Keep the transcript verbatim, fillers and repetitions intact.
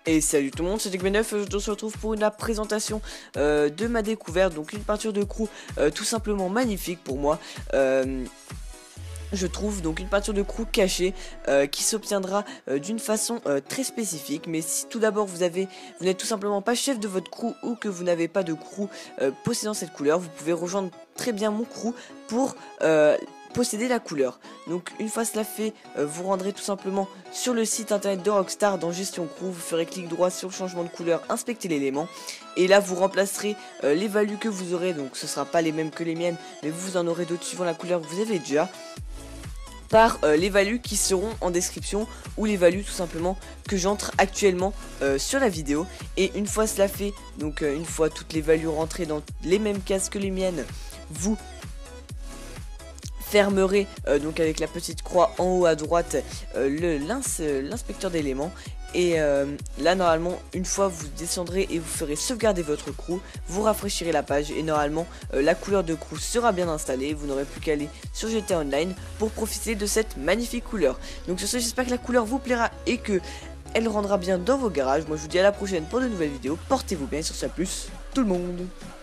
Et salut tout le monde, c'est Jack B neuf, on se retrouve pour une présentation euh, de ma découverte, donc une peinture de crew euh, tout simplement magnifique pour moi. Euh, Je trouve donc une peinture de crew cachée euh, qui s'obtiendra euh, d'une façon euh, très spécifique. Mais si tout d'abord vous avez, vous n'êtes tout simplement pas chef de votre crew ou que vous n'avez pas de crew euh, possédant cette couleur, vous pouvez rejoindre très bien mon crew pour euh, posséder la couleur. Donc une fois cela fait, euh, vous rendrez tout simplement sur le site internet de Rockstar dans gestion crew, vous ferez clic droit sur le changement de couleur, inspecter l'élément et là vous remplacerez euh, les values que vous aurez, donc ce sera pas les mêmes que les miennes mais vous en aurez d'autres suivant la couleur que vous avez déjà, par euh, les values qui seront en description ou les values tout simplement que j'entre actuellement euh, sur la vidéo. Et une fois cela fait, donc euh, une fois toutes les values rentrées dans les mêmes cases que les miennes, vous fermerez euh, donc avec la petite croix en haut à droite euh, le l'inspecteur d'éléments. Et euh, là normalement une fois vous descendrez et vous ferez sauvegarder votre crew, vous rafraîchirez la page et normalement euh, la couleur de crew sera bien installée. Vous n'aurez plus qu'à aller sur G T A Online pour profiter de cette magnifique couleur. Donc sur ce, j'espère que la couleur vous plaira et que elle rendra bien dans vos garages. Moi je vous dis à la prochaine pour de nouvelles vidéos, portez-vous bien et sur ce à plus tout le monde.